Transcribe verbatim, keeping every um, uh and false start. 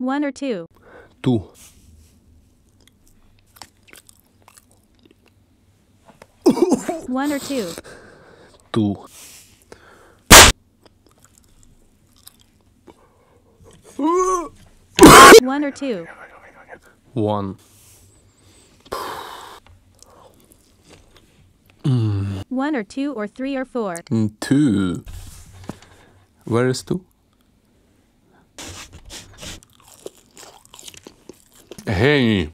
One or two? Two. One or two? Two. One or two? One. One or two or three or four? Two. Where is two? Hey.